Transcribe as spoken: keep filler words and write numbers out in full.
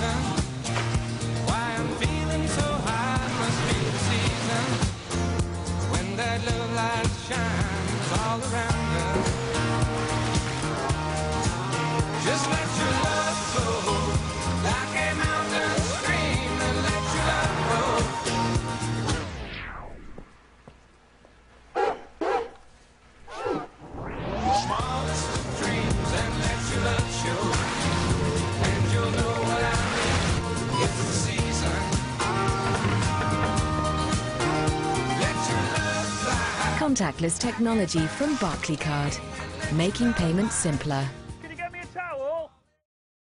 reason why I'm feeling so high. Must be the season when that love light shines all around us. Just let your love flow like a mountain stream, and let your love grow. Smallest of dreams, and let your love show, and you'll know what I mean. It's the season. Let your love fly. Contactless technology from Barclaycard, making payments simpler.